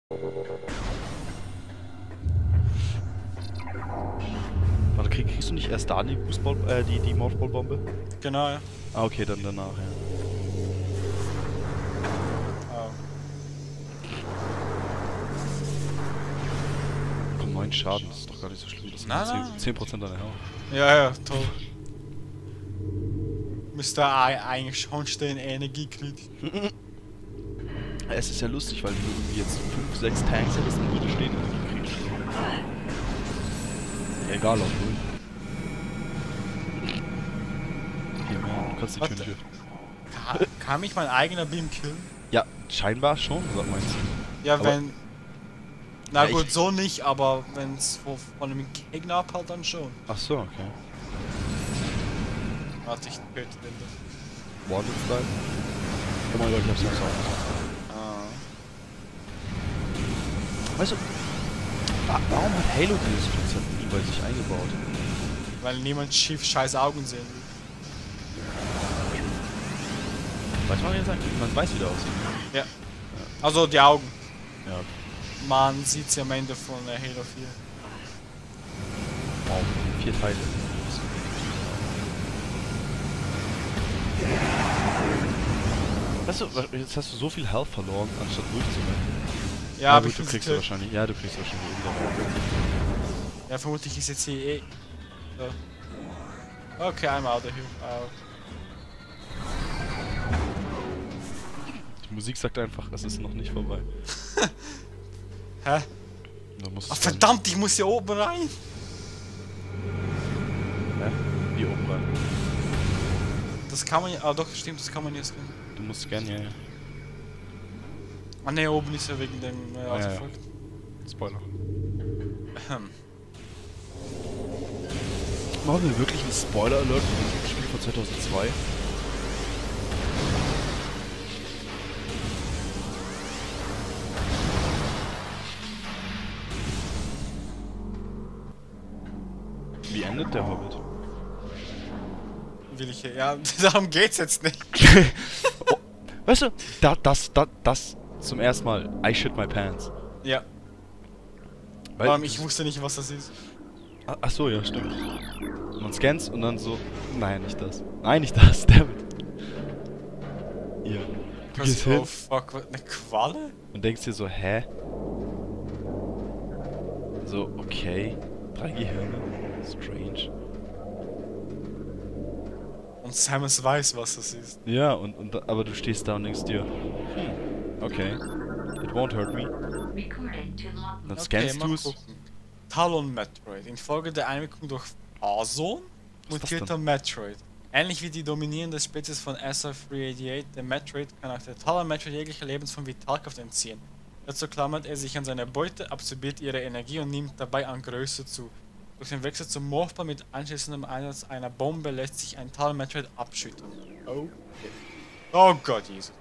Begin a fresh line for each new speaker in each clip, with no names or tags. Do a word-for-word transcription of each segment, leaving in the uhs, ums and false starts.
Warte, krieg, kriegst du nicht erst da die Boostball, äh, die, die Morphball-Bombe?
Genau, ja.
Ah, okay, dann danach, ja.
Oh.
Komm, neun Schaden, das ist doch gar nicht so schlimm. Das sind
Na,
zehn,
na.
zehn Prozent deiner Health.
Ja, ja, toll. Müsste ei- eigentlich schon stehen, Energie kriegt.
Es ist ja lustig, weil wenn du irgendwie jetzt fünf, sechs Tanks hättest, dann würde stehen Energie kriegen. Ja, egal, auf null. Hier, man, du kannst die Tür nicht öffnen.
Kann, kann mich mein eigener Beam killen?
Ja, scheinbar schon, was meinst du?
Ja,
Aber-
wenn... Na
Ja,
gut,
ich-
so nicht, aber wenn es von einem Gegner abhält, dann schon.
Ach so, okay.
Warte, ich töte den da.
Wanted Style? Oh mein Gott, ich hab's nicht auch.
Ah.
Weißt du, wa- warum hat Halo dieses Konzept nie bei sich eingebaut?
Weil niemand schief scheiß Augen sehen will.
Weiß man jetzt eigentlich? Man weiß, wie der aussieht.
Ja. Also die Augen.
Ja,
Man sieht sie am Ende von äh, Halo vier.
wow, vier Teile. Weißt du, jetzt hast du so viel Health verloren, anstatt durchzurennen.
Ja, aber
gut,
ich
du
will
kriegst
sie
du wahrscheinlich. Ja, du kriegst wahrscheinlich eh wieder.
Ja, vermutlich ist jetzt hier eh... So. Okay, I'm out of here. Out.
Die Musik sagt einfach, es ist noch nicht vorbei.
Hä?
Da musst
Ach
du dann-
verdammt, ich muss hier oben rein!
Hä? Wie oben rein?
Das kann man ja... Ah doch, stimmt, das kann man jetzt...
Du musst gern, ja, ja.
Ah ne, oben ist ja wegen dem äh,
Ah, ja, ja.
Artefakt.
Spoiler.
Ahem.
Machen wir wirklich einen Spoiler-Alert von dem Spiel von zweitausendzwei? Wie endet der Hobbit?
Will ich hier... Ja, darum geht's jetzt nicht.
Oh, weißt du, da, das, da, das zum ersten Mal, I shit my pants.
Ja,
Weil
vor allem ich wusste nicht, was das ist.
Ah, ach so, ja, stimmt. Man scannst und dann so, nein, nicht das. Nein, nicht das, dammit. Hier. Du gehst
Oh
hin
fuck, was, eine Qualle?
und denkst dir so, hä? So, okay. Drei Gehirne. Strange.
Und Samus weiß, was das ist.
Ja, und, und da- aber du stehst da und denkst dir, hm, okay. It won't hurt me. Dann scannst
mal
du es.
gucken. Talon Metroid. Infolge der Einwirkung durch Phazon
Was ist das
mutierter Metroid. Ähnlich wie die dominierende Spezies von S R drei achtzig, der Metroid kann auch der Talon Metroid jegliche Lebensform Vitalkraft entziehen. Dazu klammert er sich an seine Beute, absorbiert ihre Energie und nimmt dabei an Größe zu. Durch den Wechsel zum Morphball mit anschließendem Einsatz einer Bombe lässt sich ein Talon Metroid abschüttern. Oh. Oh Gott, Jesus.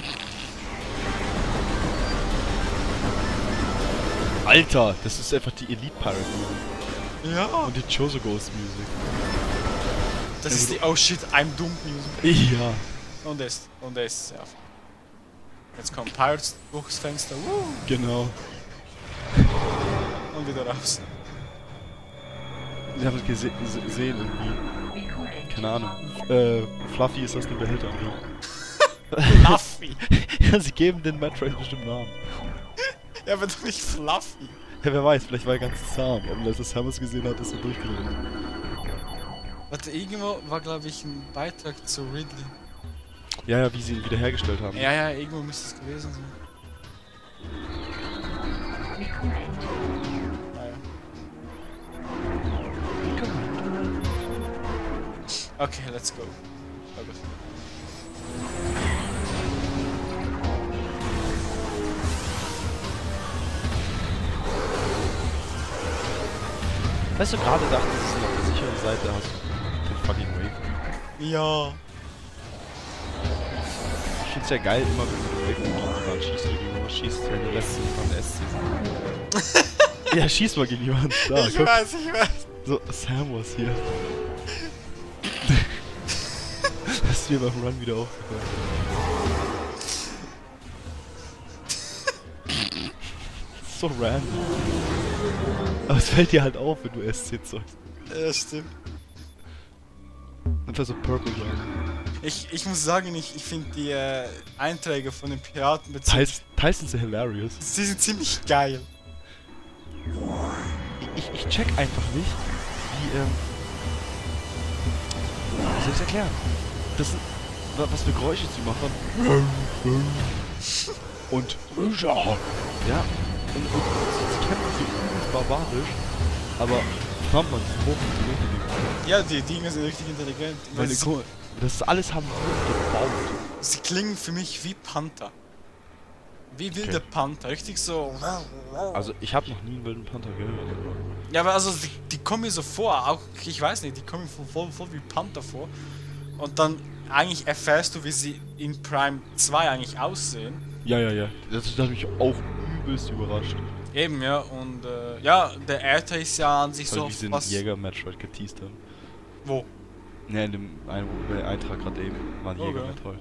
Alter, das ist einfach die Elite Pirate Music.
Ja.
Und die Chozo Ghost Music.
Das
Ja,
ist
wo
die Oh shit, I'm doomed Music.
Ja.
Und das, und das, ja. Jetzt kommen Pirates durchs Fenster. Woo,
Genau.
und wieder raus.
Ich habe es gese se- gesehen irgendwie. Keine Ahnung. Äh, Fluffy ist das ein Behälter, oder?
Fluffy.
Ja, sie geben den Metroid bestimmt Namen.
Ja, aber doch nicht Fluffy.
Ja, wer weiß, vielleicht war er ganz zahm. Und als er Samus gesehen hat, ist er durchgelaufen.
Warte, irgendwo war, glaube ich, ein Beitrag zu Ridley.
Ja, ja, wie sie ihn wiederhergestellt haben.
Ja, ja, irgendwo müsste es gewesen sein. Naja. Okay, let's go. Okay.
Weißt du, gerade dachte ich, dass du auf der sicheren Seite hast den fucking Wave.
Ja.
Ich find's ja geil, immer wenn du Wave und dann schießt du gegen jemanden, schießt, wenn du lässt dich von der S C. Ja, schieß mal gegen jemanden. Da,
Ich
guck.
weiß, ich weiß.
So, Sam was hier. Das ist mir beim Run wieder aufgefallen. ist so random. Aber es fällt dir halt auf, wenn du S C zockst.
Ja, stimmt.
Einfach so Purple Run.
Ich, ich muss sagen, ich, ich finde die äh, Einträge von den Piraten
Tyson, Tyson sind hilarious.
sie sind ziemlich geil.
Ich, ich check einfach nicht, wie, ähm... Wie soll ich's erklären? Das sind... wa- Was für Geräusche sie machen. Und... Ja. Und, und sie, sie kämpfen so übelst barbarisch, aber... Kommt man, hoch und zurück.
Ja, die Dinger sind richtig intelligent. Weil
Meine
sie,
Ko das ist alles haben wir gebaut.
sie klingen für mich wie Panther. Wie wilde
Okay.
Panther, richtig so.
Also ich habe noch nie einen wilden Panther gehört.
Ja, aber also die, die kommen mir so vor, auch ich weiß nicht, die kommen mir voll, voll wie Panther vor. Und dann eigentlich erfährst du, wie sie in Prime zwei eigentlich aussehen.
Ja, ja, ja. Das hat mich auch übelst überrascht.
Eben, ja, und äh, ja, der Aether ist ja an sich
Weil
so
wie sie den
was...
Jäger-Metroid geteased haben.
Wo?
Ja, in dem ein Eintrag gerade eben war ein
Okay.
Jäger-Metroid.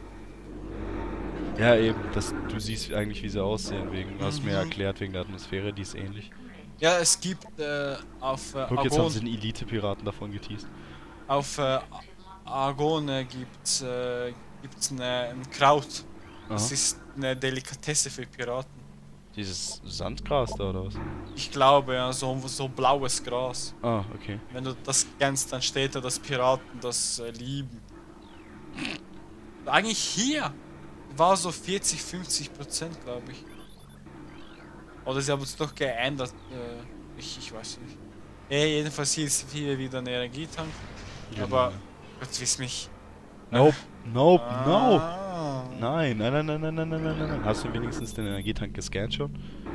Ja, eben. Das, du siehst eigentlich, wie sie aussehen. Wegen, du hast mir
Mhm.
erklärt, wegen der Atmosphäre, die ist ähnlich.
Ja, es gibt äh, auf äh,
Guck, jetzt haben
Argon,
sie den Elite-Piraten davon geteased.
auf äh, Argon äh, gibt's, äh, gibt's ne, ein Kraut. Das
Aha.
ist eine Delikatesse für Piraten.
Dieses Sandgras da, oder was?
Ich glaube, ja, so, so blaues Gras.
Ah, okay.
Wenn du das kennst, dann steht da, dass Piraten das äh, lieben. Eigentlich hier war so vierzig, fünfzig Prozent, glaube ich. Oder sie haben es doch geändert. Äh, ich, ich weiß nicht. Ja, jedenfalls hier ist hier wieder ein Energietank.
Genau.
Aber Gott wiss mich.
Nope, nope, nope.
Ah.
Nein, nein, nein, nein, nein, nein, nein, nein, nein. Hast du wenigstens den Energietank gescannt schon?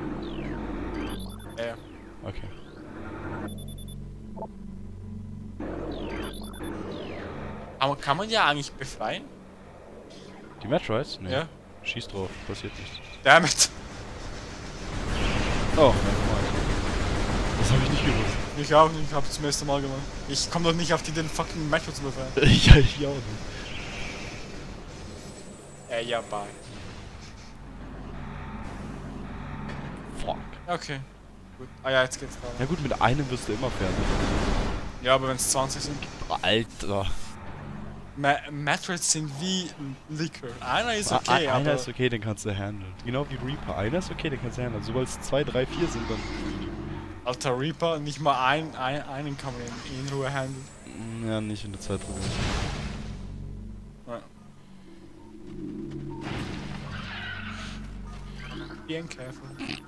Ja.
Okay.
Aber kann man ja eigentlich befreien?
Die Metroids? Nee.
Ja.
Schieß drauf, passiert nichts.
Damit.
Oh, nein, das habe ich nicht gewusst.
Ich auch nicht, ich hab's zum ersten Mal gemacht. Ich komme doch nicht auf die, den fucking Metro zu befreien.
ja, ich auch nicht.
Äh, ja, bye.
Fuck.
Okay. Gut. Ah ja, jetzt geht's da.
Ja gut, mit einem wirst du immer fertig.
Ja, aber wenn es zwanzig sind.
Alter.
Ma Metroids sind wie Liquor. Einer ist
A-
okay,
a-
aber...
einer ist okay, den kannst du handeln. Genau wie Reaper. Einer ist okay, den kannst du handeln. Sobald es zwei, drei, vier sind, dann...
Alter Reaper, nicht mal ein, ein, einen kann man in, in Ruhe handeln.
Ja, nicht in der Zeit drüber.
Ja. Wie ein Käfer.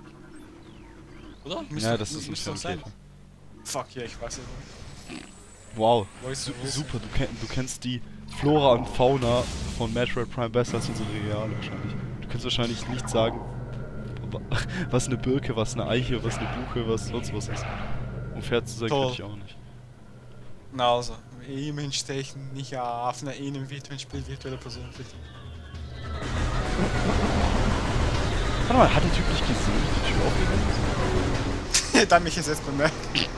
Oder? Müsste-
Ja, das ist ein
müsste doch
Käfer.
sein. Fuck, ja, ich weiß es nicht.
Wow.
Wo ist
Su
wo ist-
super, du, kenn du kennst die Flora und Fauna von Metroid Prime besser als unsere Reale wahrscheinlich. Du kannst wahrscheinlich nicht sagen, wa- was eine Birke, was eine Eiche, was eine Buche, was sonst was ist. Um fair zu sein,
Toll.
kann ich auch nicht.
Na also, immerhin stehe ich nicht auf einer in einem virtuellen Spiel virtuelle Person.
Warte mal, hat der Typ nicht gesehen, wie die Tür aufgegangen ist?
Da mich jetzt erst bemerkt.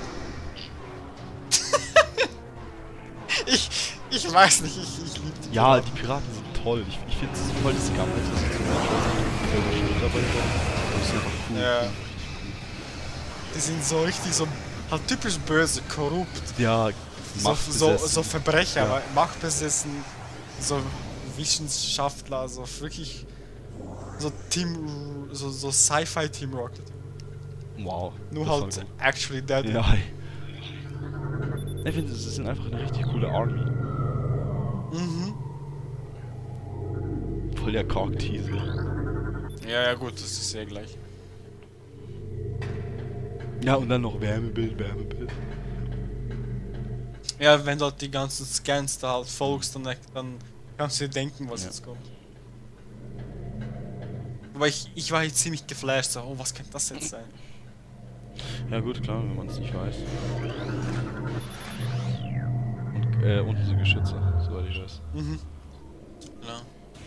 ich, ich weiß nicht, ich, ich liebe die
Ja,
Piraten.
die Piraten sind toll. Ich, ich finde es voll das Gammel, dass es so Metroid dabei war. Das ist einfach cool.
Ja. Die sind so richtig so, halt typisch böse, korrupt.
Ja,
So, so,
machtbesessen.
so Verbrecher,
Ja.
ja. Machtbesessen, so Wissenschaftler, so wirklich so Team, so, so Sci-Fi Team Rocket.
Wow.
Nur
das war
halt
gut.
actually dead.
Ja. Ich finde, sie sind einfach eine richtig coole Army.
Mhm.
Voll der Cock-Teaser.
Ja, ja gut, das ist ja gleich.
Ja, und dann noch Wärmebild, Wärmebild.
Ja, wenn dort die ganzen Scans da halt folgst, dann, dann kannst du dir denken, was
Ja.
jetzt kommt. Aber ich, ich war jetzt ziemlich geflasht, so, oh, was könnte das jetzt sein?
Ja gut, klar, wenn man es nicht weiß. Und äh, unten sind Geschütze, soweit ich weiß.
Mhm. Ja.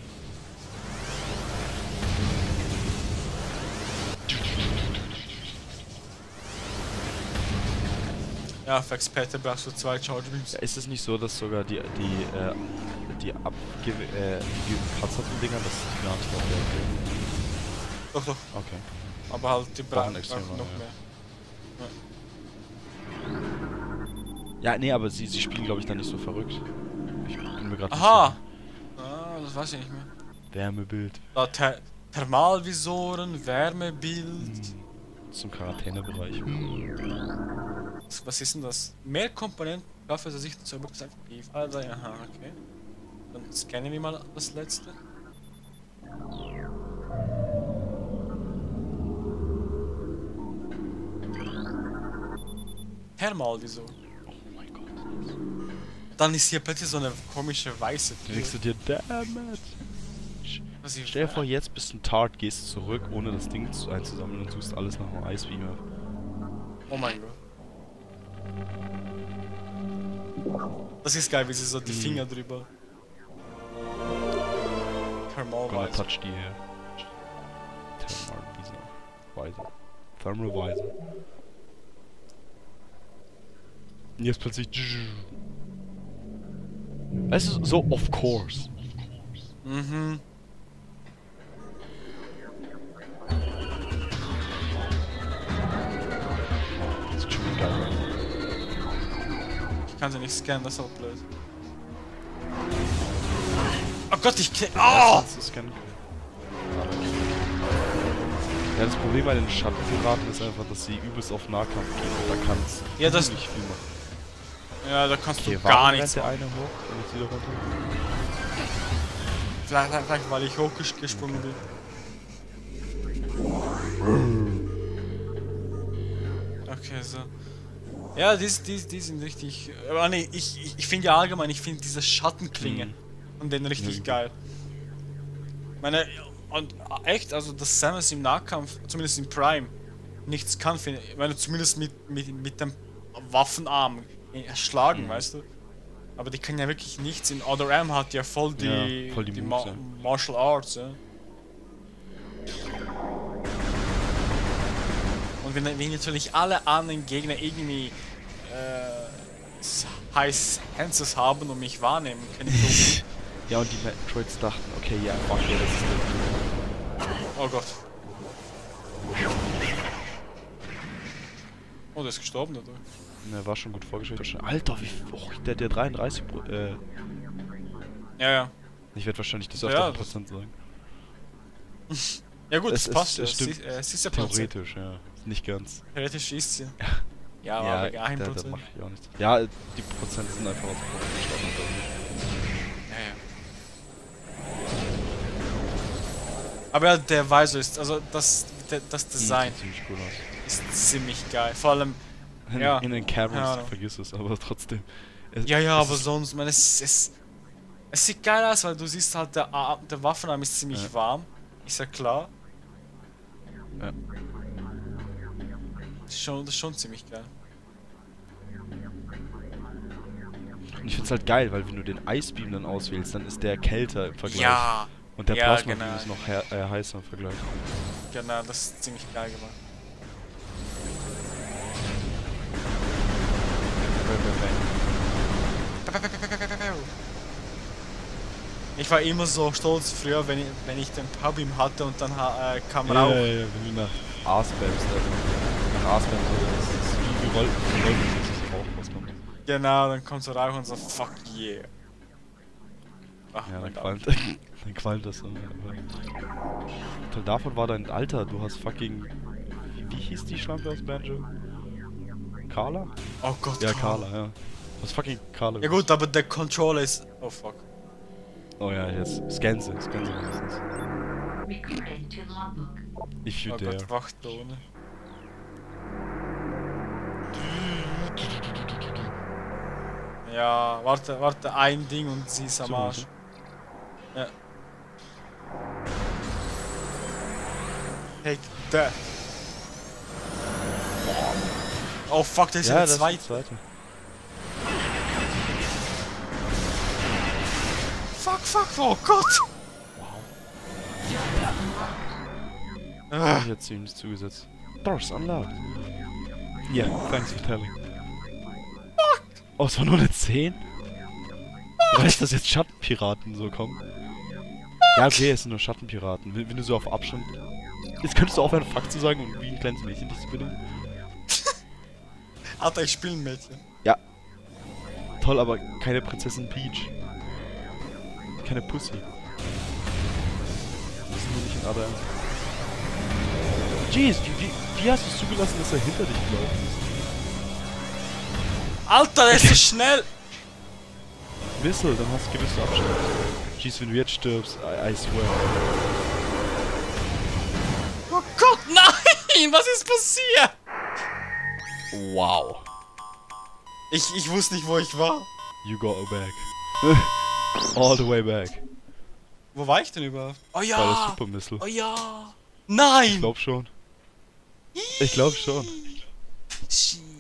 Ja, für Experte brauchst du zwei Charge Beams.
Ja, ist es nicht so, dass sogar die die äh, die abge äh, die Panzerten Dinger, dass die gar nicht auf der
Doch, doch.
Okay.
Aber halt die brauchen
extrem
noch
lang,
mehr.
Ja, nee, aber sie, sie spielen, glaube ich, dann nicht so verrückt. Ich bin mir gerade
Aha! Ah, das weiß ich nicht mehr.
Wärmebild.
Da Ther Thermalvisoren, Wärmebild.
Hm. Zum Quarantänebereich.
Was, was ist denn das? Mehr Komponenten, dafür dass ich zur aktiv. Also, aha, okay. Dann scannen wir mal das letzte. Thermalvisor.
Oh mein Gott.
Dann ist hier plötzlich so eine komische weiße
Da denkst du dir, damn it.
Was ich
Stell dir vor, jetzt bist du ein Tart, gehst zurück, ohne das Ding zu einzusammeln und suchst alles nach einem Icebeamer.
Oh mein Gott. Das ist geil, wie sie so die
Mm.
Finger drüber.
Gonna
Thermalvisor.
touch die here. Thermal Visor. Visor. Thermal Visor. Und jetzt plötzlich. Es ist so, of course.
Mhm.
Das sieht schon geil aus.
Ich kann sie nicht scannen, das ist auch blöd. Oh Gott, ich krieg. Oh!
Das ist kein. Ja, das Problem bei den Schattenpiraten ist einfach, dass sie übelst auf Nahkampf gehen und da kannst
Ja, das-
nicht viel machen.
Ja, da kannst
Okay,
du gar
warum
nichts
rennt der
machen.
eine hoch und jetzt wieder runter?
Vielleicht, vielleicht, vielleicht weil ich hochgesprungen bin. Okay, so. Ja, die, die, die sind richtig. Aber nee, ich, ich, ich finde ja allgemein, ich finde diese Schattenklingen
Mhm.
und den richtig
Ja,
geil. Meine, und echt, also dass Samus im Nahkampf, zumindest im Prime, nichts kann, finde ich. Ich meine, zumindest mit, mit, mit dem Waffenarm schlagen,
Mhm.
weißt du? Aber die kann ja wirklich nichts. In Other M hat ja voll die,
Ja, voll die
die
Moves,
Ma
ja.
Martial Arts, ja. Und wenn, wenn natürlich alle anderen Gegner irgendwie äh, heiß Hands haben und mich wahrnehmen können, so.
Ja, und die Metroids dachten, okay, ja, fuck ja, das ist der.
Oh Gott. Oh, der ist gestorben dadurch.
Ne, war schon gut vorgestellt. Alter, wie. Oh, der, der dreiunddreißig. Pro- Äh,
Ja, ja.
ich werde wahrscheinlich das
Ja,
öfter
das-
Prozent sagen.
Ja gut,
Es-
das
es-
passt.
es
Es,
stimmt.
ist, äh, es ist ja Prozent.
Theoretisch, ja. Nicht ganz.
Theoretisch ist sie. Ja, aber
Ja,
wegen ein
da, da
Prozent.
mach ich auch nichts. Ja, die Prozent sind einfach aus dem Standard.
Ja, ja. Aber ja, der Visor ist, also das, der, das Design
Sieht ziemlich cool aus.
ist ziemlich geil. Vor allem,
In,
Ja.
in den
Keine
Cameras,
Ahnung.
vergiss es, aber trotzdem. Es,
ja, ja,
es
aber
ist-
sonst, man, es, es, es sieht geil aus, weil du siehst halt, der, Ar- der Waffenarm ist ziemlich
Ja.
warm. Ist ja klar.
Ja.
Das ist schon, das ist schon ziemlich geil.
Und ich find's halt geil, weil wenn du den Icebeam dann auswählst, dann ist der kälter im Vergleich.
Ja,
Und der
ja,
Plasma
genau.
ist noch her äh, heißer im Vergleich.
genau, das ist ziemlich geil gemacht. Ich war immer so stolz früher, wenn ich, wenn ich den Powerbeam hatte und dann ha- äh, kam
Ja,
Rauch.
ja, ja, wenn du nach Aasbams nach Aasbams so, das ist wie, wie Roll, wie Roll, das ist Rauch rauskommt.
Genau, dann kommt so Rauch und so, fuck yeah. Ach,
Ja,
mein
dann
Gott.
qualmt, dann qualmt das dann. Teil davon war dein Alter, du hast fucking, wie, wie hieß die Schlampe aus Banjo? Carla?
Oh Gott.
Ja,
Carl.
Carla, ja. Du hast fucking Carla.
Ja gut, aber der Controller ist... Oh fuck.
Oh ja, jetzt, scan sie, scan sie wenigstens.
Recording to logbook.
If you
Oh
dare.
Gott, Wachttone. Ja, warte, warte, ein Ding und sie ist am
So,
Arsch. Ja. Take that. Oh fuck, der ist ja,
Ja,
der
das
zweite.
ist der zweite.
Fuck, fuck, oh Gott! Ah,
Ich hätte ihm nicht zugesetzt. Doors unlocked. Yeah, thanks for telling. Oh, es war nur eine zehn? Weißt du, dass jetzt Schattenpiraten so kommen? Ja, okay, es sind nur Schattenpiraten. Wenn, wenn du so auf Abstand... Jetzt könntest du aufhören, Fuck zu sagen und wie ein kleines Mädchen dich zu benehmen.
Alter, ich spiele ein Mädchen.
Ja. Toll, aber keine Prinzessin Peach. Keine Pussy. Das ist nur nicht in Adern. Jeez, wie, wie, wie hast du es zugelassen, dass er hinter dich gelaufen ist?
Alter, der ist so schnell!
Wissel, dann hast du gewisse Abstand. Jeez, wenn du jetzt stirbst, I, I swear.
Oh Gott, nein! Was ist passiert?
Wow.
Ich, ich wusste nicht, wo ich war.
You got back. All the way back.
Wo war ich denn überhaupt? Oh
War das
ja!
Super Missile.
Oh ja! Nein!
Ich glaub schon. Ich glaub schon.
Shit.